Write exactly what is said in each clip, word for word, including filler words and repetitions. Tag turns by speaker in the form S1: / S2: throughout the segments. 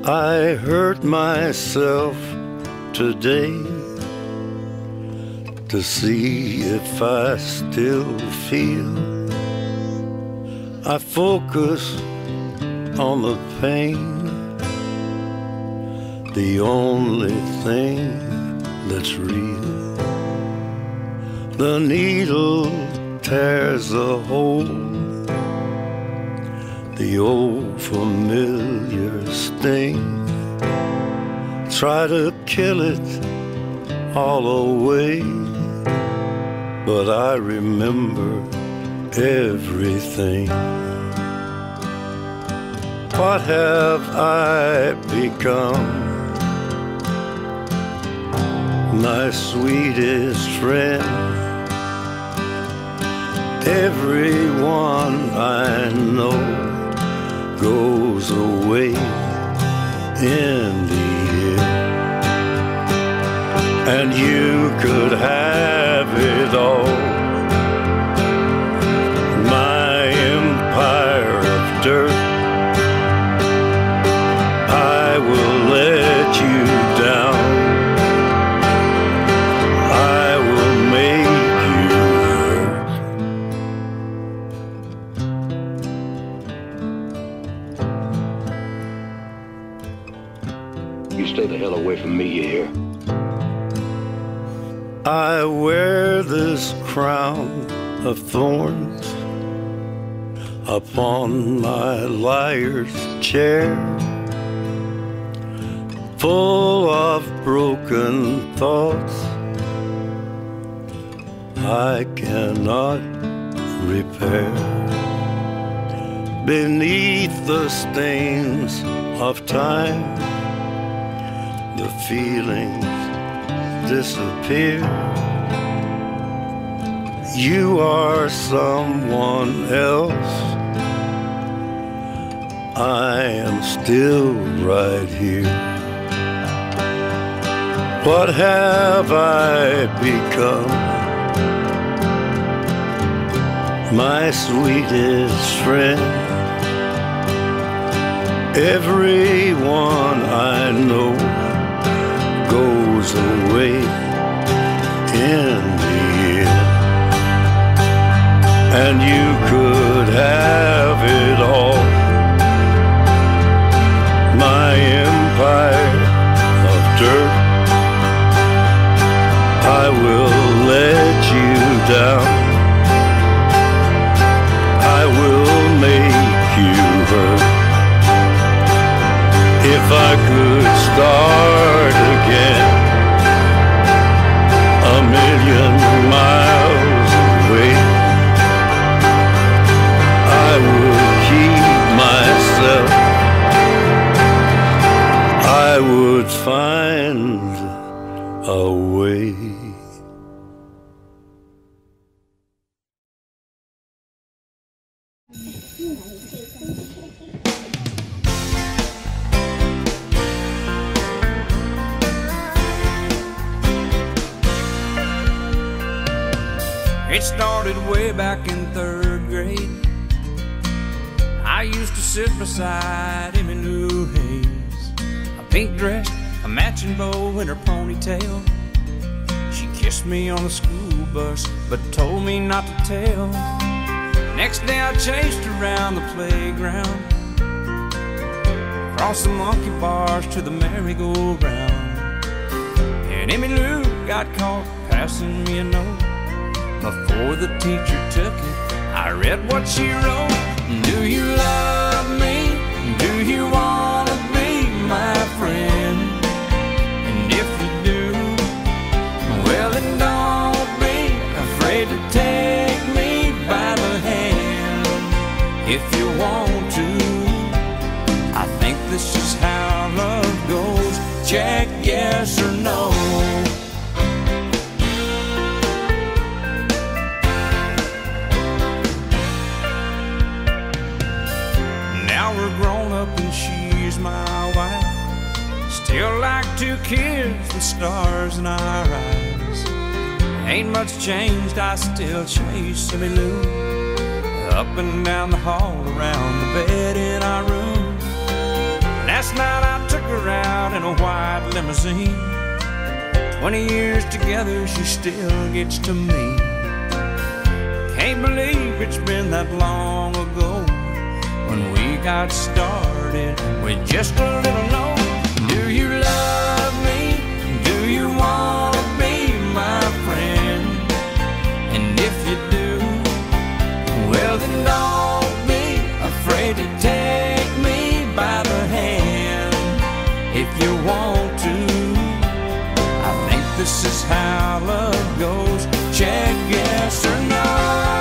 S1: I hurt myself today to see if I still feel. I focus on the pain, the only thing that's real. The needle tears a hole, the old familiar sting. Try to kill it all away, but I remember everything. What have I become? My sweetest friend. Everyone I know goes away in the end, and you could have it all. My empire of dirt, I will let you down. I will make you hurt.
S2: You stay the hell away from me, you hear?
S1: I wear this crown of thorns upon my liar's chair, full of broken thoughts I cannot repair. Beneath the stains of time, the feelings disappear. You are someone else, I am still right here. What have I become? My sweetest friend. Everyone I know goes away in the end, and you could have it all. My empire of dirt, I will let you down. I will make you hurt. If I could start again, a million miles away, I would keep myself. I would find a way.
S3: It started way back in third grade. I used to sit beside Emmylou Hayes, a pink dress, a matching bow in her ponytail. She kissed me on the school bus, but told me not to tell. Next day I chased her around the playground, across the monkey bars to the merry-go-round. And Emmylou got caught passing me a note. Before the teacher took it, I read what she wrote. Do you love me? Do you wanna be my friend? And if you do, well then don't be afraid to take me by the hand. If you want to, I think this is how love goes. Check yes or no. We're grown up and she's my wife. Still like two kids with stars in our eyes. Ain't much changed, I still chase Emmylou up and down the hall, around the bed in our room. Last night I took her out in a white limousine. Twenty years together, she still gets to me. Can't believe it's been that long ago when we got started with just a little note. Do you love me? Do you want to be my friend? And if you do, well then don't be afraid to take me by the hand. If you want to, I think this is how love goes. Check yes or no.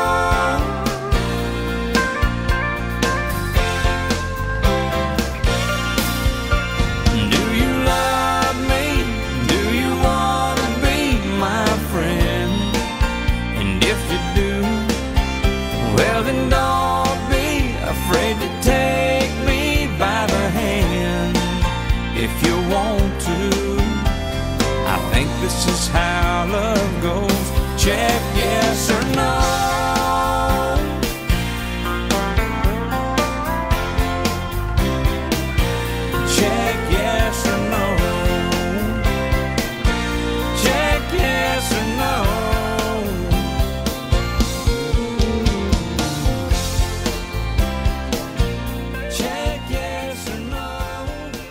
S3: This is how love goes. Check yes or no. Check yes or no. Check yes or no. Check yes or no.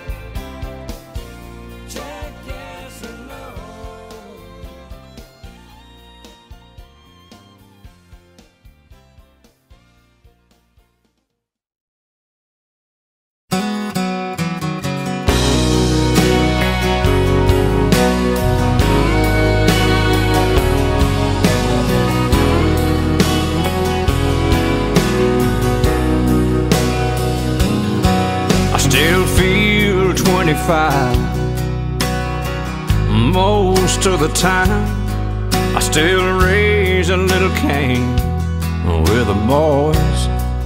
S3: Check yes or no. Most of the time I still raise a little Cain with the boys.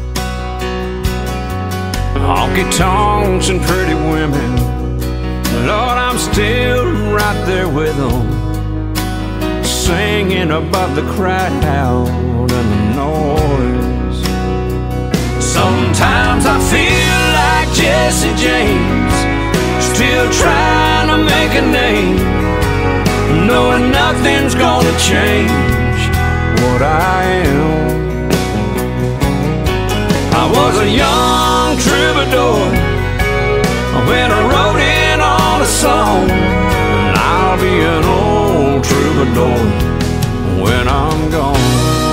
S3: Honky tonks and pretty women, Lord, I'm still right there with them, singing above the crowd and the noise. Sometimes I feel like Jesse James, still trying to make a name, knowing nothing's gonna change what I am. I was a young troubadour when I wrote in on a song, and I'll be an old troubadour when I'm gone.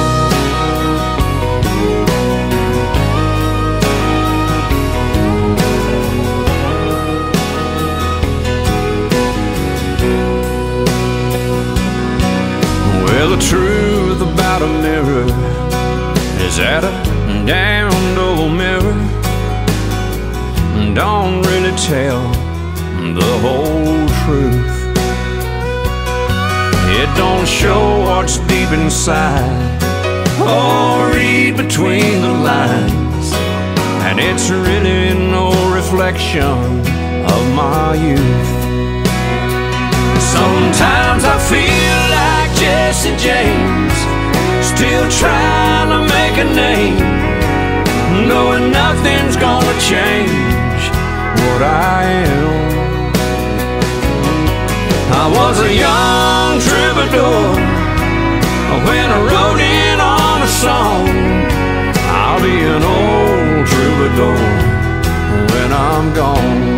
S3: Well, the truth about a mirror is that a damned old mirror don't really tell the whole truth. It don't show what's deep inside or read between the lines, and it's really no reflection of my youth. Sometimes I feel like Jesse James, still trying to make a name, knowing nothing's gonna change what I am. I was a young troubadour when I wrote in on a song. I'll be an old troubadour when I'm gone.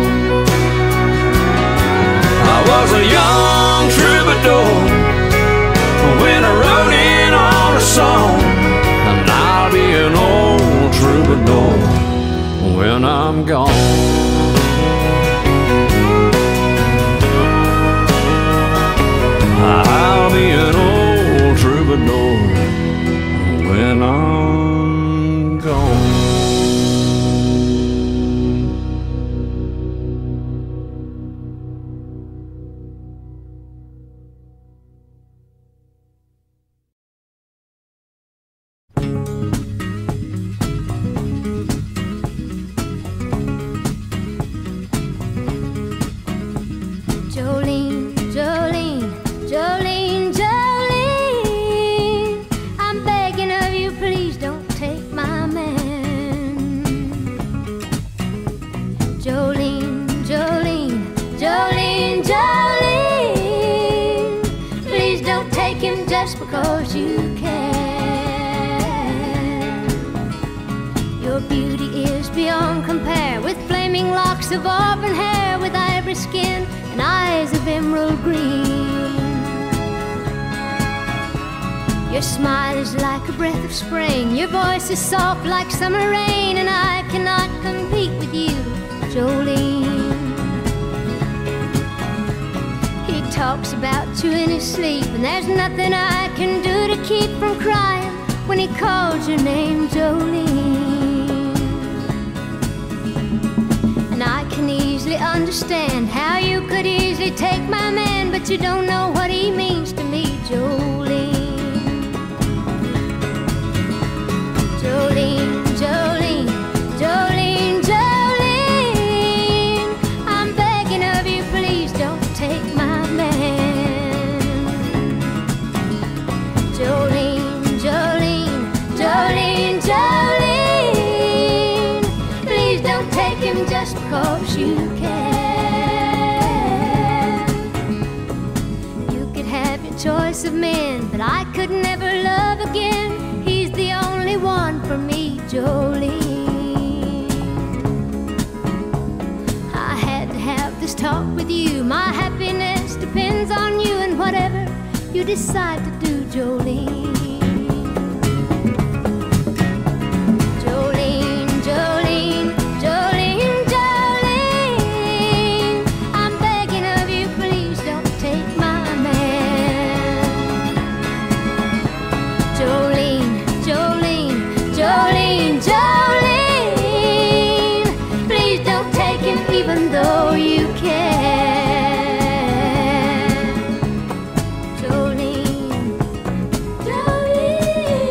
S3: I was a young troubadour when I wrote in on a song, and I'll be an old troubadour when I'm gone. I'll be an old troubadour when I'm gone.
S4: Jolene, please don't take him just because you can. Your beauty is beyond compare, with flaming locks of auburn hair, with ivory skin and eyes of emerald green. Your smile is like a breath of spring, your voice is soft like summer rain, and I cannot compete with you, Jolene. He talks about you in his sleep, and there's nothing I can do to keep from crying when he calls your name, Jolene. And I can easily understand how you could easily take my man, but you don't know what he means to me, Jolene. Jolene, Jolene, Jolene, Jolene, I'm begging of you, please don't take my man. Jolene, Jolene, Jolene, Jolene, please don't take him just because you can. You could have your choice of men, but I could never love again. He's the only one for me, Jolene. I had to have this talk with you. My happiness depends on you, and whatever you decide to do, Jolene. Jolene, Jolene, Jolene, Jolene, I'm begging of you, please don't take my man. Jolene, Jolene, Jolene, Jolene, please don't take him even though you can. Jolene, Jolene.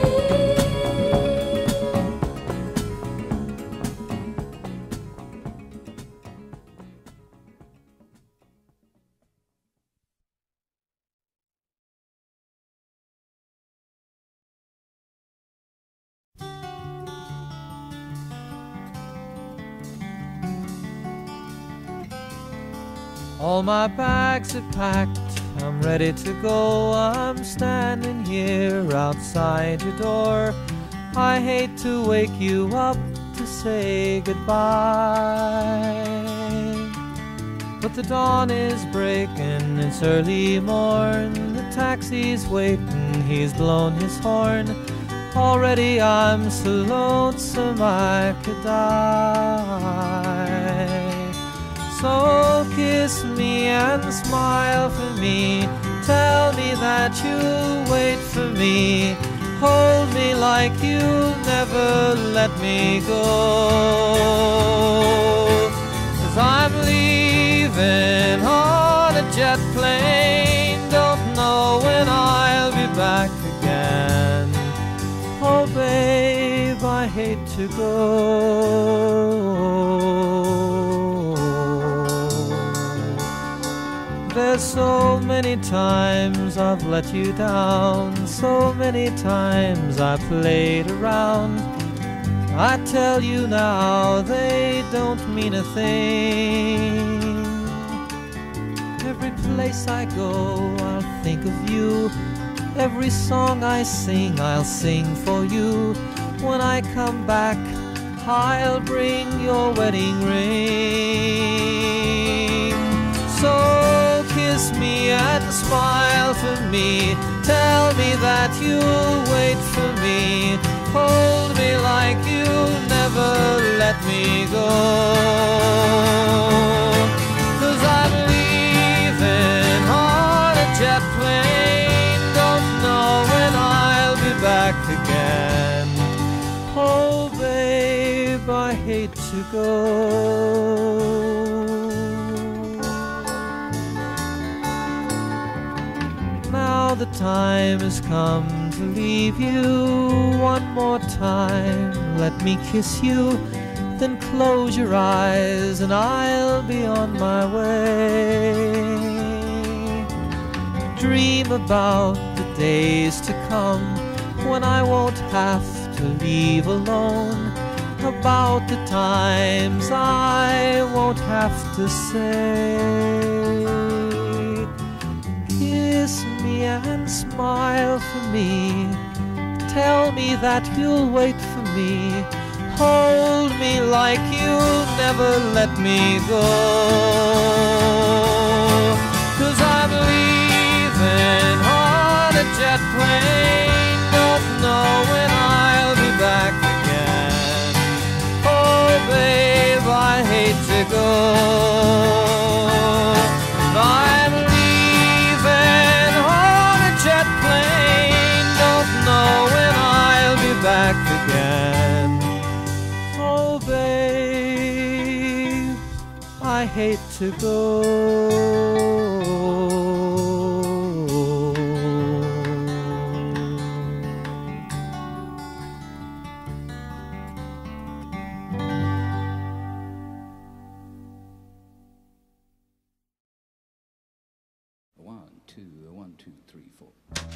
S5: All my bags are packed, I'm ready to go. I'm standing here outside your door. I hate to wake you up to say goodbye, but the dawn is breaking, it's early morn. The taxi's waiting, he's blown his horn. Already I'm so lonesome I could die. So kiss me and smile for me, tell me that you'll wait for me, hold me like you'll never let me go. 'Cause I'm leaving on a jet plane, don't know when I'll be back again. Oh babe, I hate to go. There's so many times I've let you down, so many times I played around. I tell you now, they don't mean a thing. Every place I go, I'll think of you. Every song I sing, I'll sing for you. When I come back, I'll bring your wedding ring. So kiss me and smile for me, tell me that you'll wait for me, hold me like you'll never let me go. 'Cause I'm leaving on a jet plane, don't know when I'll be back again. Oh babe, I hate to go. Now the time has come to leave you. One more time, let me kiss you, then close your eyes and I'll be on my way. Dream about the days to come when I won't have to leave alone, about the times I won't have to say and smile for me. Tell me that you'll wait for me. Hold me like you'll never let me go. 'Cause I'm leaving on a jet plane. Don't know when I'll be back again. Oh babe, I hate to go. I'm leaving on a jet plane. Don't know when I'll be back again. Oh babe, I hate to go.
S2: One, two, one, two, three, four.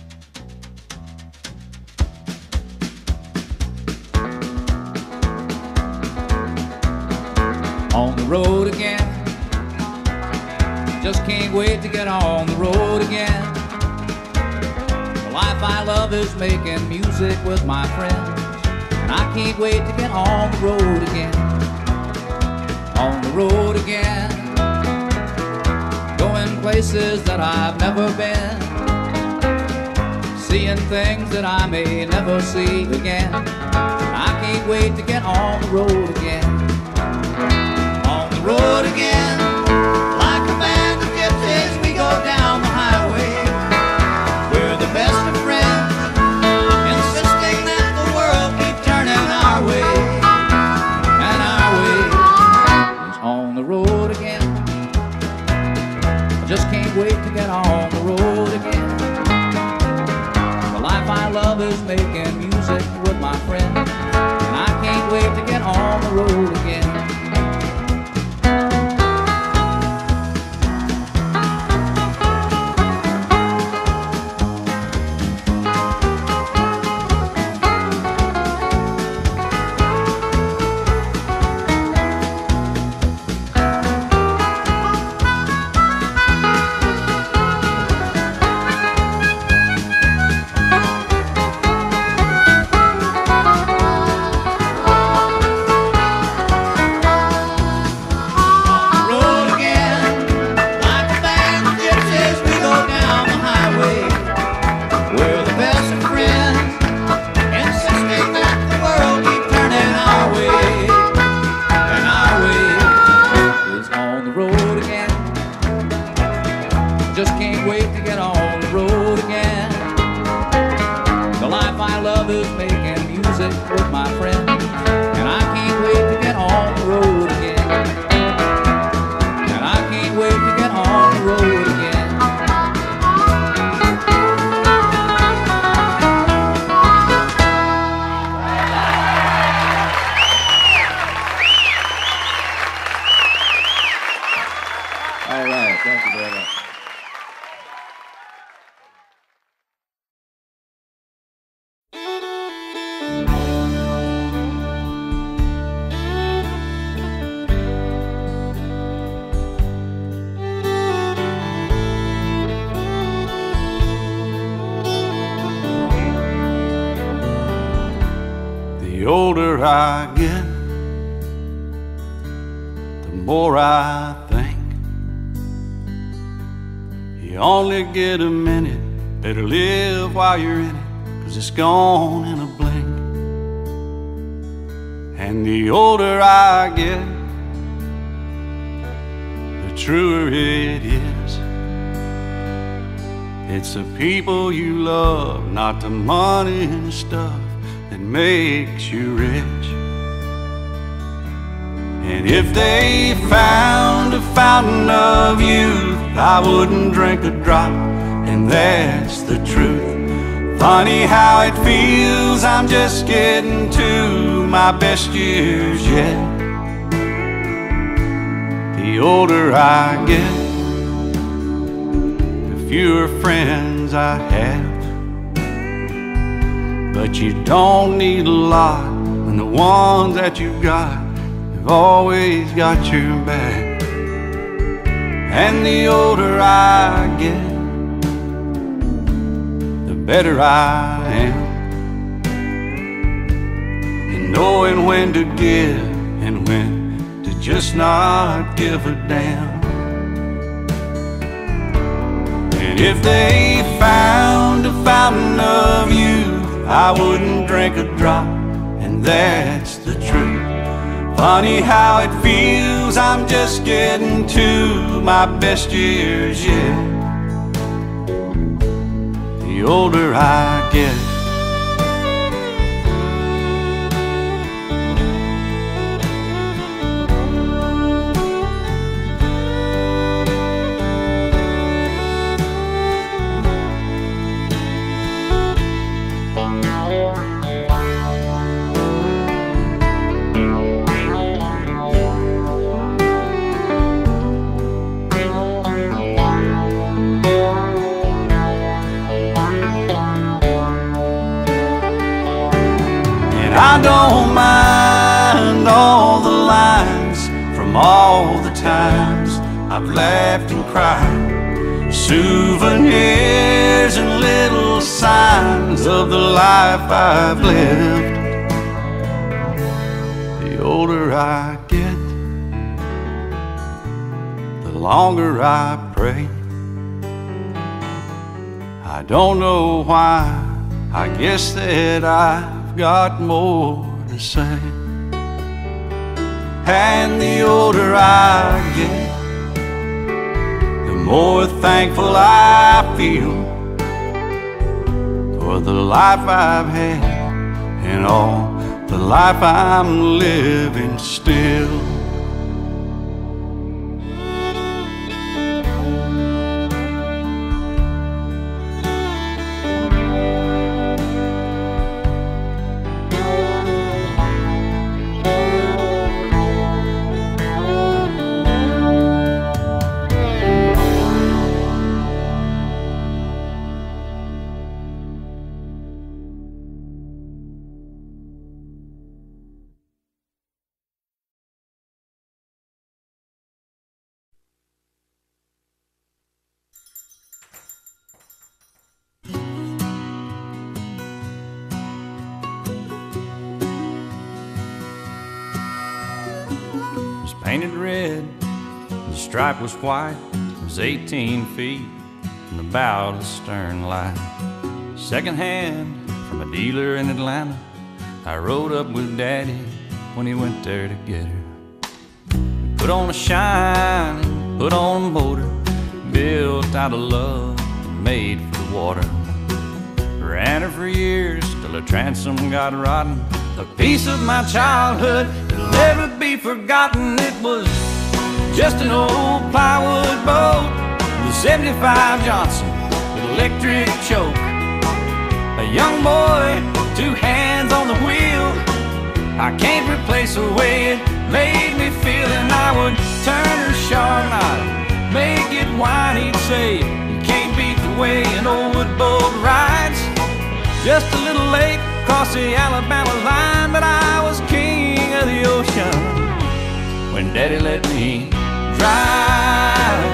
S2: On the road again. Just can't wait to get on the road again. The life I love is making music with my friends, and I can't wait to get on the road again. On the road again. Going places that I've never been, seeing things that I may never see again. I can't wait to get on the road again. On the road again, like a band of gypsies, we go down the highway. We're the best of friends, insisting that the world keep turning our way, and our way is on the road again. Just can't wait to get on the road again. The life I love is making music with my friends, and I can't wait to get on the road again. Just can't wait to get on the road again. The life I love is making music with my friends, and I can't wait to get on the road again. And I can't wait to get on the road again. All right, thank you very much.
S1: The older I get, the more I think you only get a minute. Better live while you're in it, 'cause it's gone in a blink. And the older I get, the truer it is. It's the people you love, not the money and the stuff that makes you rich. And if they found a fountain of youth, I wouldn't drink a drop, and that's the truth. Funny how it feels, I'm just getting to my best years yet. The older I get, the fewer friends I have. But you don't need a lot when the ones that you've got have always got your back. And the older I get, better I am. And knowing when to give and when to just not give a damn. And if they found a fountain of youth, I wouldn't drink a drop, and that's the truth. Funny how it feels, I'm just getting to my best years yet. The older I get. I don't mind all the lines from all the times I've laughed and cried, souvenirs and little signs of the life I've lived. The older I get, the longer I pray. I don't know why, I guess that I got more to say. And the older I get, the more thankful I feel for the life I've had and all the life I'm living still.
S3: Painted red, the stripe was white. It was eighteen feet from the bow to the stern light. Second hand from a dealer in Atlanta, I rode up with Daddy when he went there to get her. We put on a shine, put on a motor, built out of love and made for the water. Ran her for years till her transom got rotten, a piece of my childhood that'll never be forgotten. It was just an old plywood boat with a seventy-five Johnson with electric choke. A young boy, two hands on the wheel. I can't replace the way it made me feel. And I would turn her sharp and I'd make it whine. He'd say, you can't beat the way an old wood boat rides. Just a little late across the Alabama line, but I was king of the ocean when Daddy let me drive.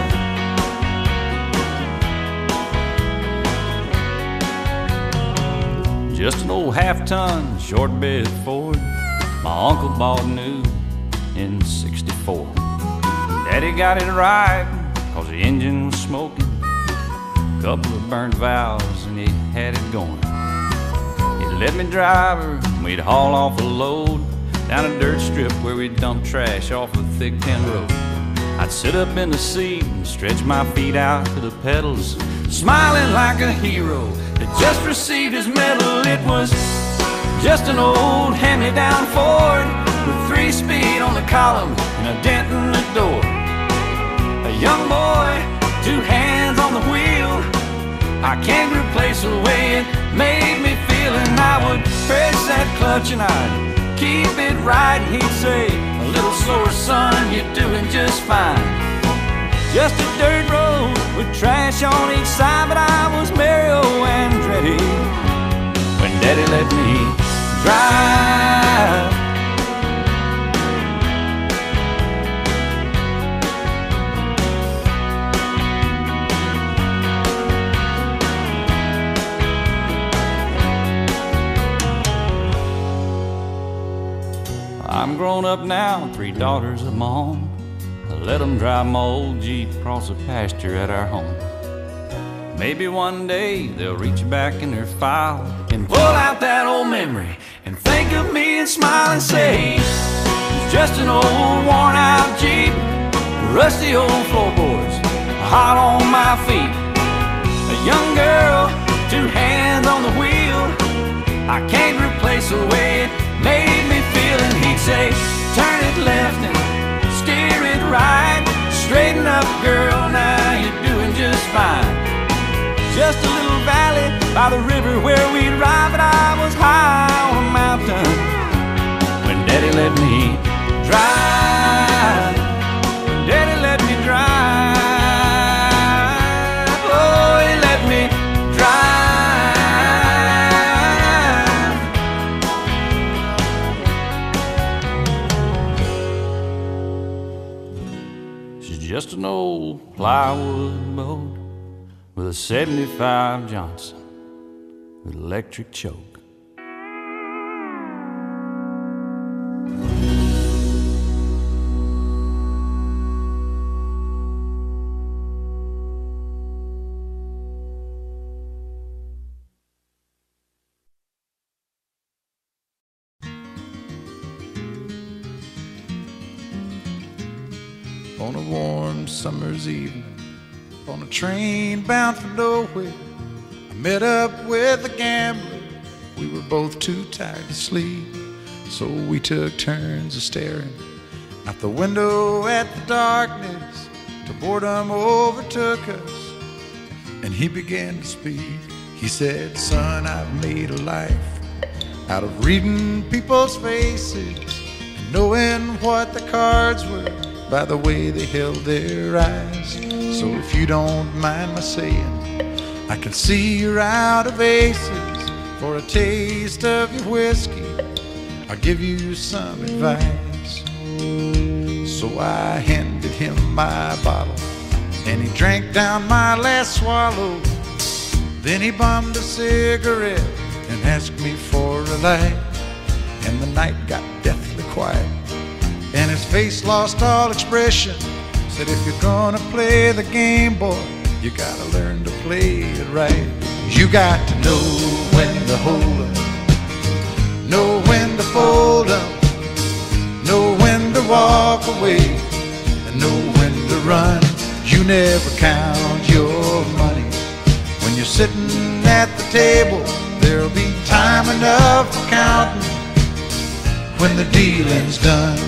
S3: Just an old half-ton short bed Ford my uncle bought new in sixty-four. Daddy got it right cause the engine was smoking, couple of burnt valves and he had it going. He'd let me drive her and we'd haul off a load down a dirt strip where we'd dump trash off a thick tin road. I'd sit up in the seat and stretch my feet out to the pedals, smiling like a hero that just received his medal. It was just an old hand-me-down Ford with three speed on the column and a dent in the door. A young boy, two hands on the wheel. I can't replace the way it made me feel. And I would press that clutch and I'd keep it right. And he'd say, a little slower, son, you're doing just fine. Just a dirt road with trash on each side, but I was Mario Andretti when Daddy let me drive.
S1: grown up now, three daughters of my own. I let them drive my old Jeep across the pasture at our home. Maybe one day they'll reach back in their file and pull out that old memory and think of me and smile and say, it's just an old worn out Jeep, rusty old floorboards, hot on my feet. A young girl, two hands on the wheel, I can't replace the way it made me feel. And he'd say, turn it left and steer it right, straighten up girl, now you're doing just fine. Just a little valley by the river where we'd ride, but I was high on a mountain when Daddy let me drive. When Daddy let me drive. Oh, he let me drive. She's just an old plywood boat with a seventy-five Johnson with electric choke.
S6: On a warm summer's evening, on a train bound for nowhere, I met up with a gambler. We were both too tired to sleep, so we took turns of staring out the window at the darkness till boredom overtook us, and he began to speak. He said, son, I've made a life out of reading people's faces and knowing what the cards were by the way they held their eyes. So if you don't mind my saying, I can see you're out of aces. For a taste of your whiskey, I'll give you some advice. So I handed him my bottle, and he drank down my last swallow. Then he bummed a cigarette and asked me for a light. And the night got deathly quiet, and his face lost all expression. Said, if you're gonna play the game, boy, you gotta learn to play it right. You got to know when to hold 'em, know when to fold 'em, know when to walk away, and know when to run. You never count your money when you're sitting at the table. There'll be time enough for counting when the dealing's done.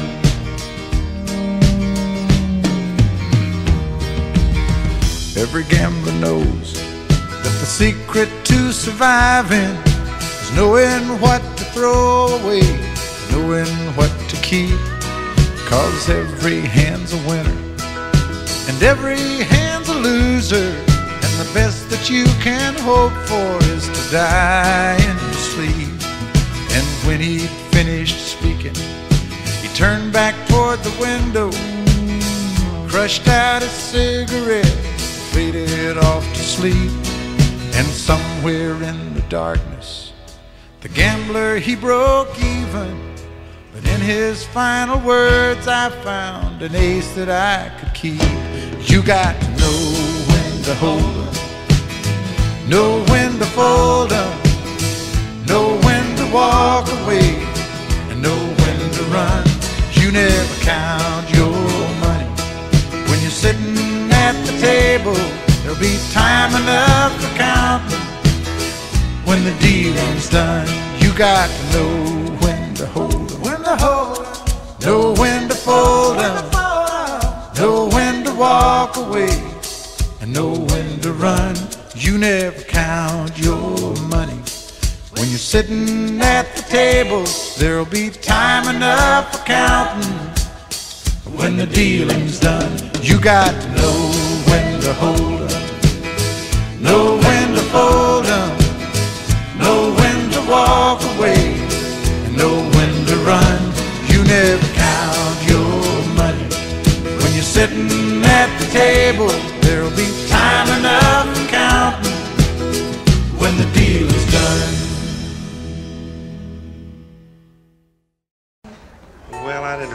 S6: Every gambler knows that the secret to surviving is knowing what to throw away, knowing what to keep. Cause every hand's a winner and every hand's a loser, and the best that you can hope for is to die in your sleep. And when he finished speaking, he turned back toward the window, crushed out a cigarette, faded off to sleep. And somewhere in the darkness, the gambler, he broke even. But in his final words, I found an ace that I could keep. You got to know when to hold 'em, know when to fold 'em, know when to walk away, and know when to run. You never count your money when you're sitting at the table. There'll be time enough for counting when the dealing's done. You got to know when to hold 'em, when to hold 'em, know when to fold 'em, know when to walk away, and know when to run. You never count your money when you're sitting at the table. There'll be time enough for counting when the dealing's done. You got to know when to hold 'em, know when to fold 'em, know when to walk away, and know when to run. You never count your money when you're sitting at the table. There'll be time enough for counting when the deal is done.
S7: Well, I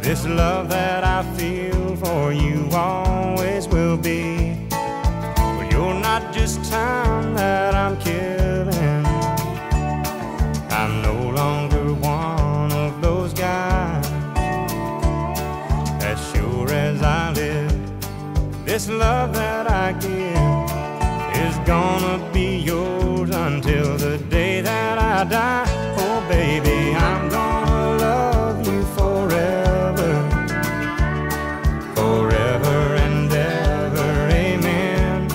S3: This love that I feel for you always will be. But you're not just time that I'm killing. I'm no longer one of those guys. As sure as I live, this love that I give is gonna be yours until the day that I die. Oh baby, I'm gonna love you forever, forever and ever, amen.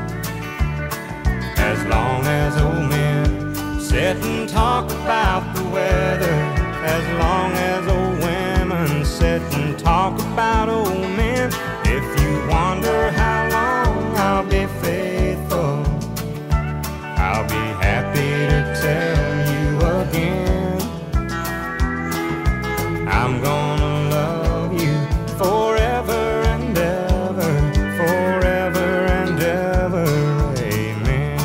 S3: As long as old men sit and talk about the weather, as long as old women sit and talk about old men. If you wonder how long I'll be faithful, I'll be happy to tell you again. I'm gonna love you forever and ever, forever and ever, amen.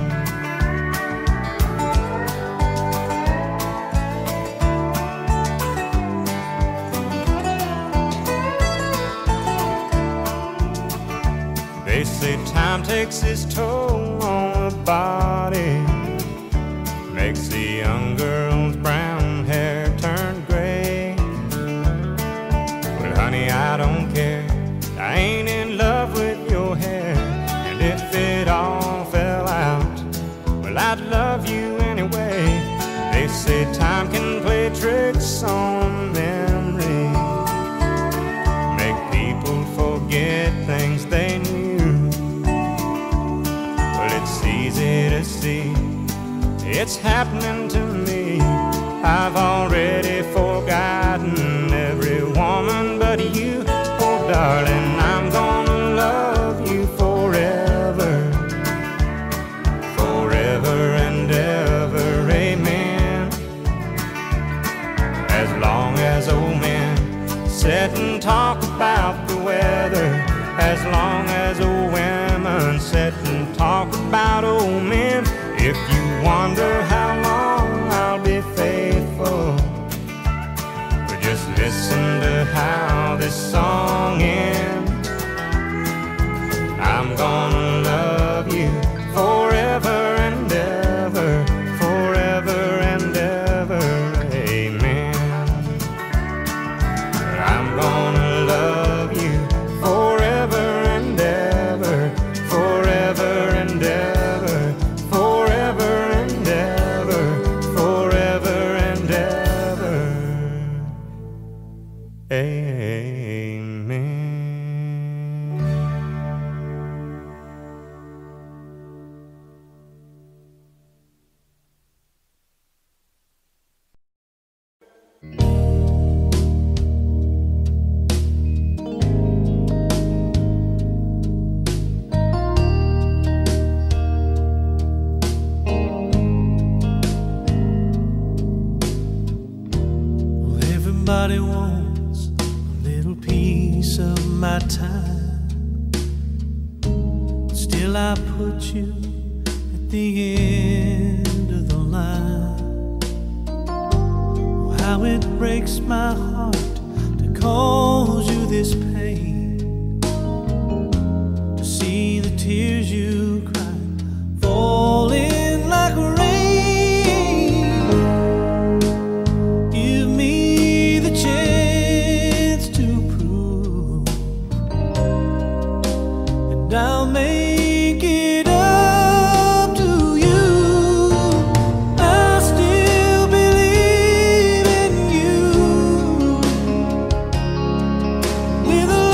S3: They say time takes its toll on the body, makes the young girl's brown hair turn gray. Well, honey, I don't care, I ain't in love with your hair. And if it all fell out, well, I'd love you anyway. They say time can play tricks on memory, make people forget things they knew. It's easy to see, it's happening to me. I've already forgotten every woman but you. Oh darling, I'm gonna love you forever, forever and ever, amen. As long as old men sit and talk about the weather, as long as old women sit and talk about old men. If you wonder how long I'll be faithful, but just listen to how this song ends. I'm gonna love you forever and ever, forever and ever, amen. I'm gonna love you forever and ever, forever and ever, forever and ever, forever and ever, amen.
S7: Everybody wants a little piece of my time. Still I put you at the end of the line. Oh, how it breaks my heart to cause you this pain, to see the tears you cry falling like rain. I'll make it up to you. I still believe in you with a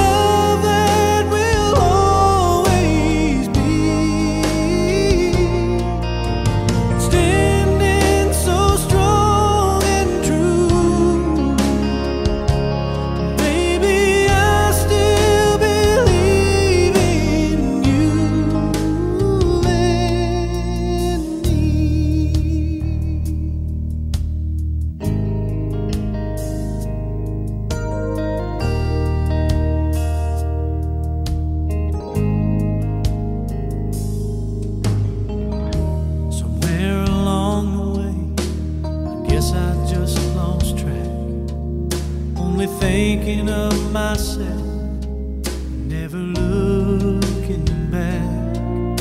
S7: thinking of myself, never looking back.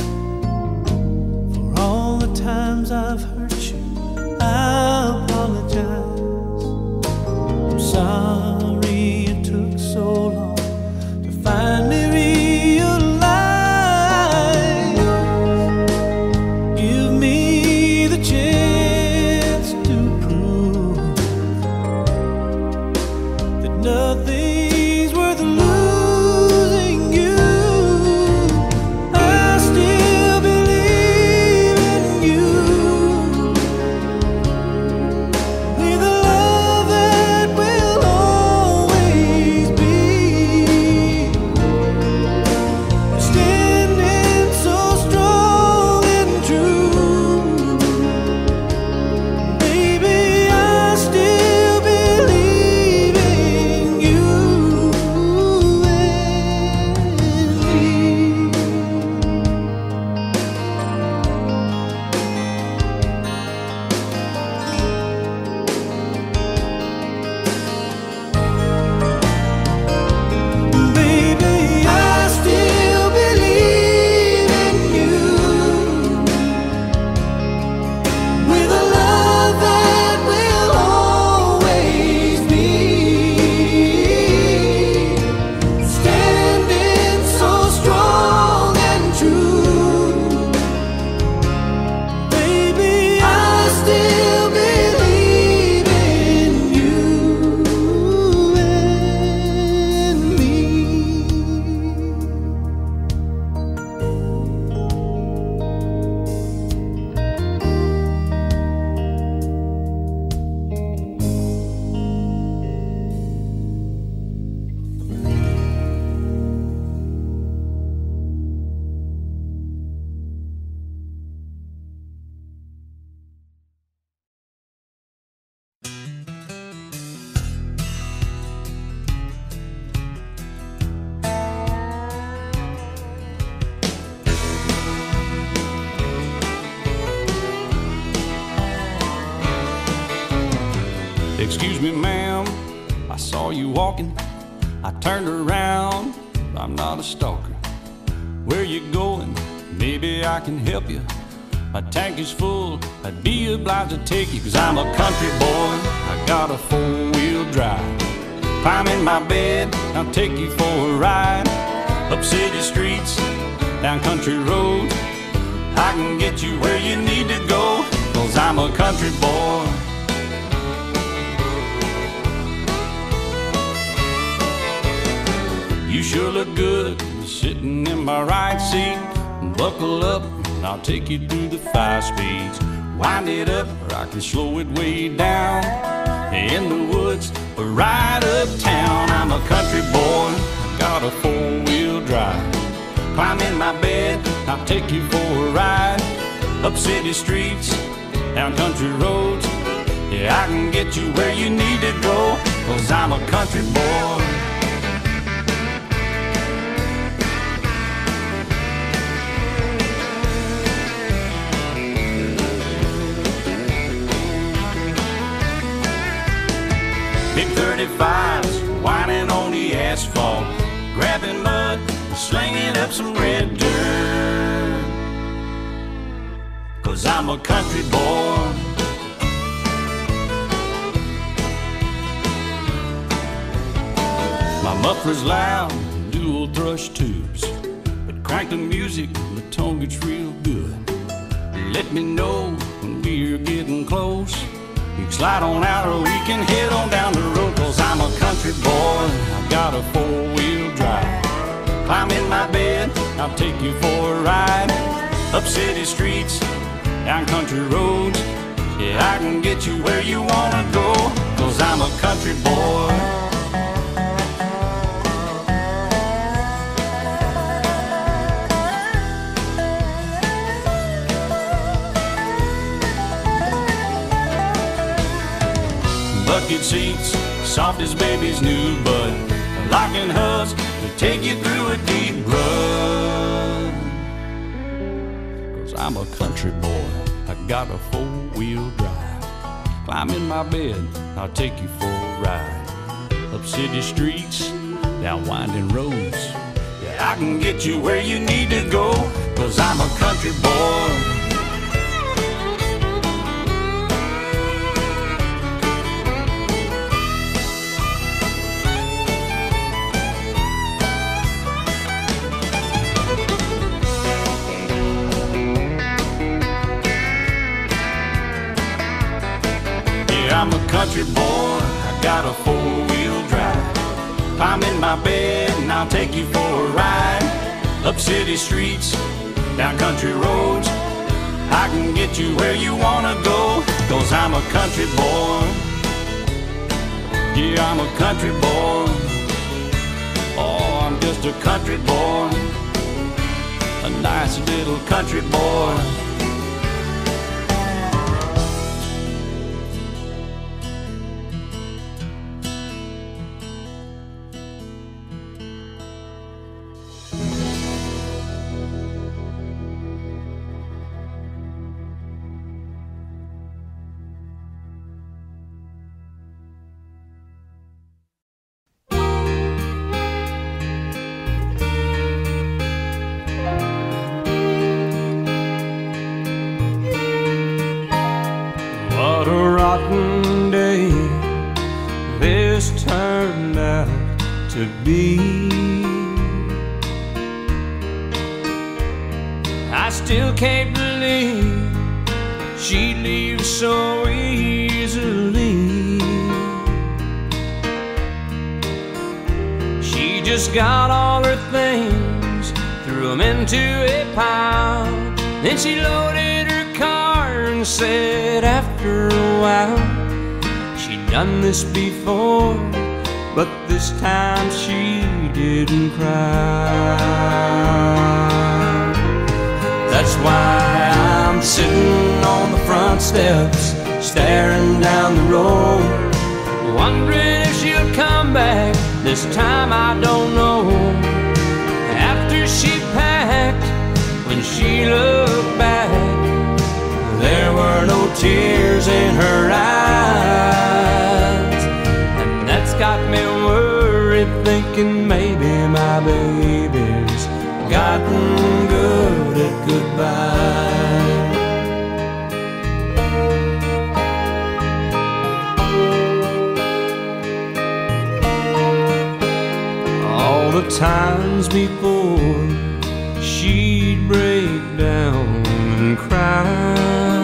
S7: For all the times I've hurt you, I apologize. I'm sorry it took so long to finally realize. Give me the chance to prove that nothing's worth losing you. I still believe in you, with a love that will always be, standing so strong and true. Baby, I still believe in you and me. Baby, I still believe in you, with a love that will always be, standing so strong and true. Baby, I still believe in you and me.
S1: Excuse me, ma'am, I saw you walking. I turned around, I'm not a stalker. Where you going? Maybe I can help you. My tank is full, I'd be obliged to take you, 'cause I'm a country boy, I got a four-wheel drive. Climb in my bed, I'll take you for a ride. Up city streets, down country roads, I can get you where you need to go, 'cause I'm a country boy. You sure look good sitting in my right seat. Buckle up, and I'll take you through the five speeds. Wind it up, or I can slow it way down. In the woods, or right uptown. I'm a country boy, got a four-wheel drive. Climb in my bed, I'll take you for a ride. Up city streets, down country roads, yeah, I can get you where you need to go, 'cause I'm a country boy. Big thirty-fives, whining on the asphalt, grabbing mud, slinging up some red dirt, 'cause I'm a country boy. My muffler's loud, dual thrush tubes, but crank the music, the tone gets real good. Let me know when we're getting close. You can slide on out or we can head on down the road, 'cause I'm a country boy, I've got a four-wheel drive. Climb in my bed, I'll take you for a ride. Up city streets, down country roads, yeah, I can get you where you wanna go, 'cause I'm a country boy. Bucket seats, soft as baby's new bud, locking hubs to take you through a deep rut, 'cause I'm a country boy, I got a four-wheel drive. Climb in my bed, I'll take you for a ride.
S3: up city streets, down winding roads.
S1: Yeah, I can get you where you need to go, 'cause I'm a country boy. I'm a country boy, I got a four-wheel drive. Climb in my bed and I'll take you for a ride. Up city streets, down country roads. I can get you where you wanna go, 'cause I'm a country boy. Yeah, I'm a country boy. Oh, I'm just a country boy. A nice little country boy.
S3: What a rotten day this turned out to be. I still can't believe she'd leave so easily. She just got all her things, threw them into a pile, then she loaded her car and said after a while she'd done this before, but this time she didn't cry. That's why I'm sitting on the front steps, staring down the road, wondering if she'll come back. This time I don't know. After she packed, when she looked back, there were no tears in her eyes. And that's got me worried, thinking maybe my baby's gotten good at goodbye. All the times before she'd break down and cry,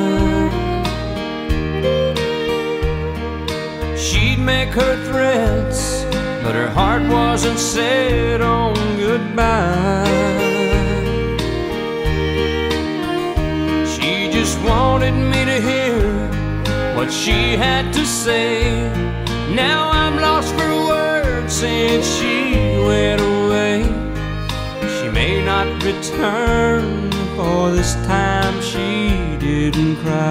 S3: she'd make her threats, but her heart wasn't set on goodbye. She just wanted me to hear what she had to say. Now I'm lost for words since she went away. She may not return, for this time she didn't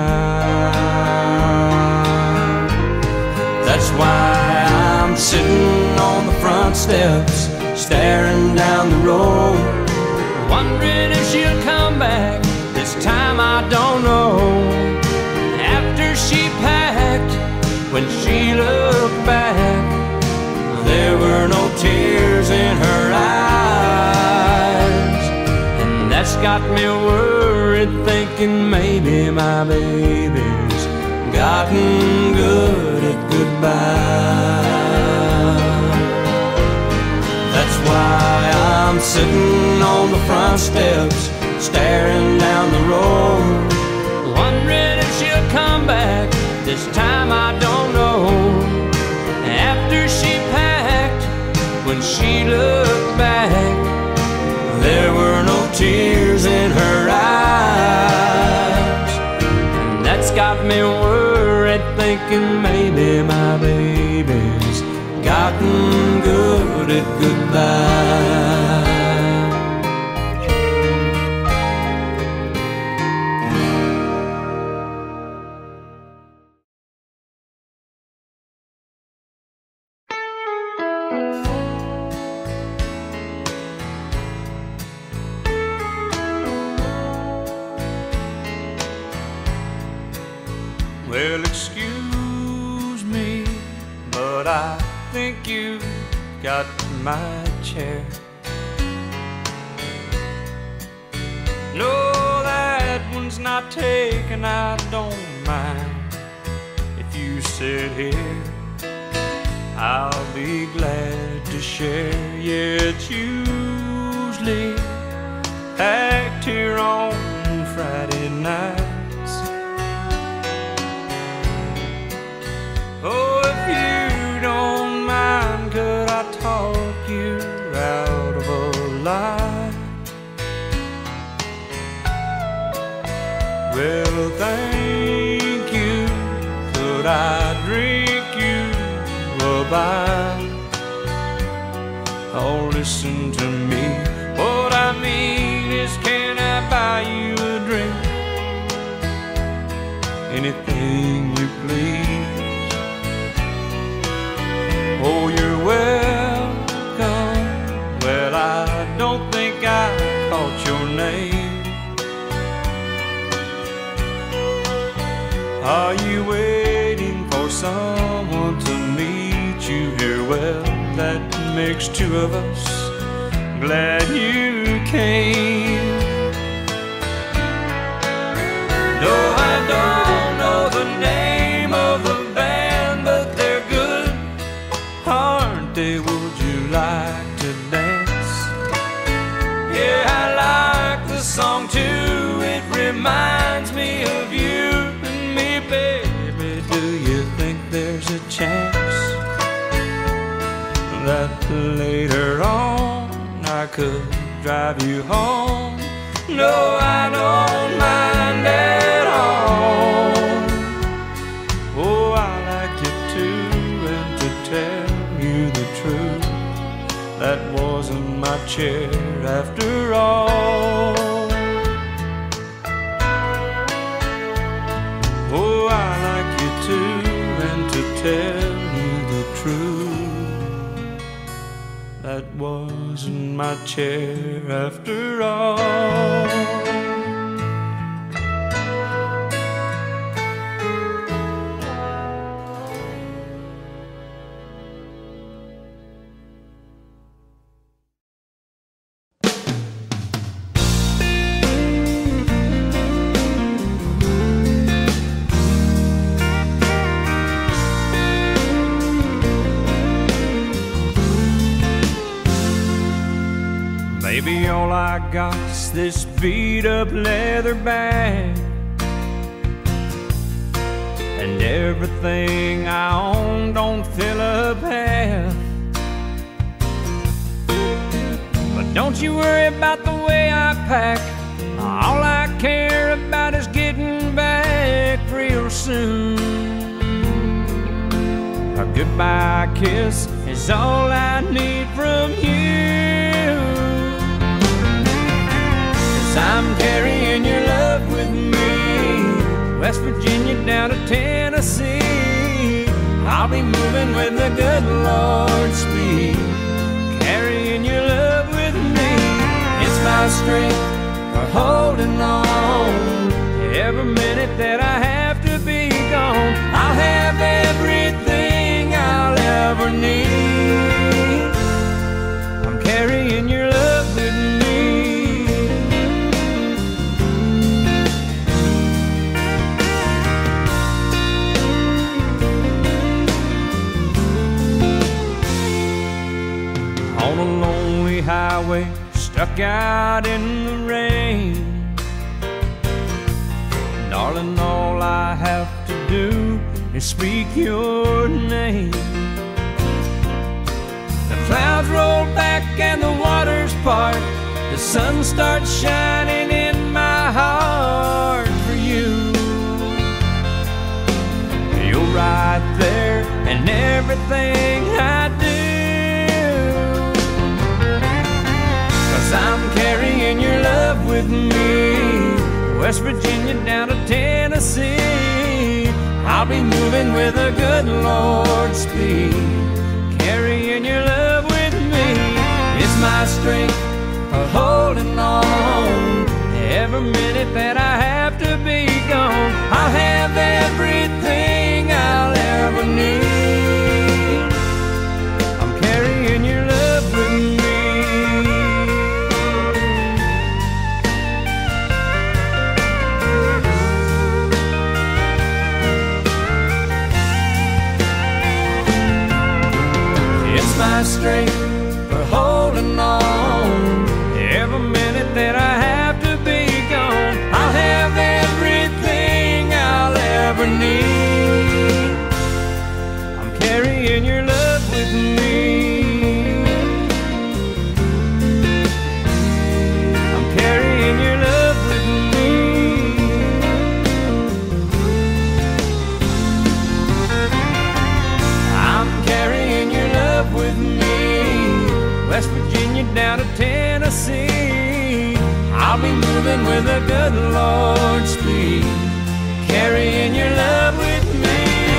S3: cry. That's why I'm sitting on the front steps, staring down the road, wondering if she'll come back. This time I don't know. After she packed, when she looked back, there were no tears in her eyes. And that's got me worried, thinking maybe my baby's gotten good at goodbye. That's why I'm sitting on the front steps, staring down the road, wondering if she'll come back. This time I don't know. After she packed, when she looked back, there were no tears in her eyes. And that's got me worried, thinking maybe my baby's gotten good at goodbye. Well, excuse me, but I think you got my chair. No, that one's not taken, I don't mind. If you sit here, I'll be glad to share. Yeah, it's usually packed here on Friday nights. Oh, if you don't mind, could I talk you out of a lie? Well, thank you. Could I drink you a bite? Oh, listen to me. What I mean is, can I buy you a drink? Anything you please. Oh, you're welcome. Well, I don't think I caught your name. Are you waiting for someone to meet you here? Well, that makes two of us. Glad you came. No, I don't know the name of the band, but they're good, aren't they? Would you like to dance? Yeah, I like the song too. It reminds me of you and me, baby. Do you think there's a chance that later on I could drive you home? No, I don't mind at all. Oh, I like you too, and to tell you the truth, that wasn't my chair after all. Oh, I like you too, and to tell you the truth, that wasn't my chair after all. Baby, all I got's this beat-up leather bag, and everything I own don't fill up half. But don't you worry about the way I pack. All I care about is getting back real soon. A goodbye kiss is all I need from you. I'm carrying your love with me, West Virginia down to Tennessee. I'll be moving with the good Lord's speed, carrying your love with me. It's my strength for holding on. Every minute that I have to be gone, I'll have everything I'll ever need. I'm carrying your love with me. On a lonely highway, stuck out in the rain. Darling, all I have to do is speak your name. The clouds roll back and the waters part. The sun starts shining in my heart for you. You're right there in everything I do. I'm carrying your love with me, West Virginia down to Tennessee. I'll be moving with a good Lord's speed, carrying your love with me. It's my strength for holding on. Every minute that I have to be gone, I'll have everything I'll ever need. down to Tennessee. I'll be moving with the good Lord's speed, carrying your love with me.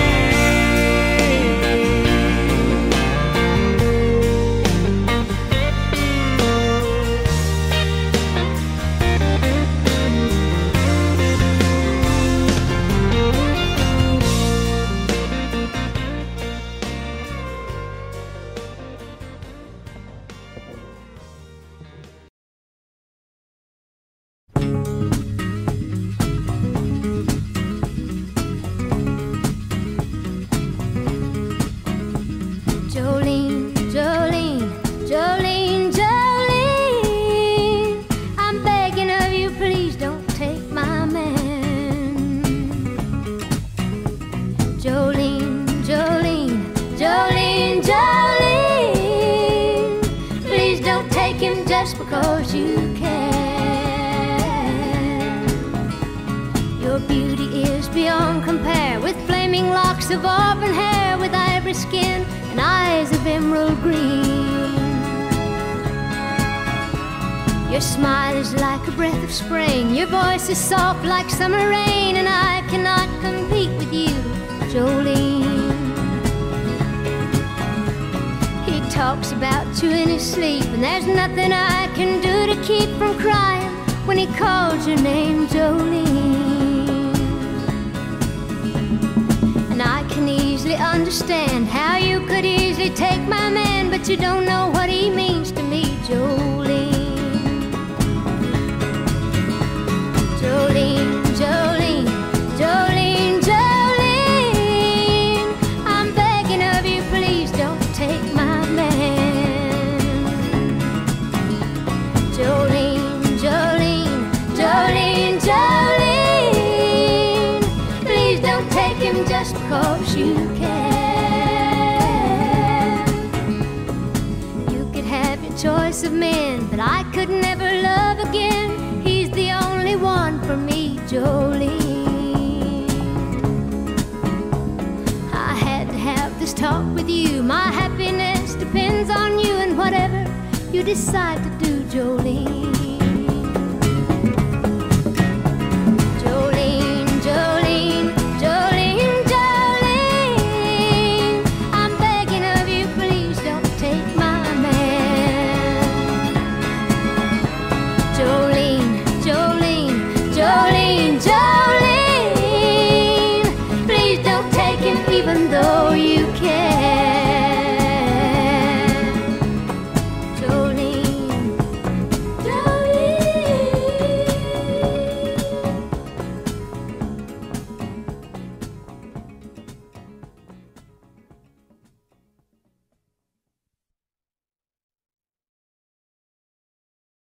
S4: Jolene, Jolene, Jolene, Jolene, I'm begging of you, please don't take my man. Jolene, Jolene, Jolene, Jolene, please don't take him just because you can. Your beauty is beyond compare, with flaming locks of auburn hair, with ivory skin and eyes of emerald green. Your smile is like a breath of spring, your voice is soft like summer rain, and I cannot compete with you, Jolene. He talks about you in his sleep, and there's nothing I can do to keep from crying when he calls your name, Jolene. And I can easily understand how you could easily take my man, but you don't know what he means to me, Jolene. Jolene, Jolene, Jolene, Jolene, I'm begging of you, please don't take my man. Jolene, Jolene, Jolene, Jolene, please don't take him just because you can. You could have your choice of men, but I could never love again. He's the only one for me, Jolene. I had to have this talk with you. My happiness depends on you, and whatever you decide to do, Jolene.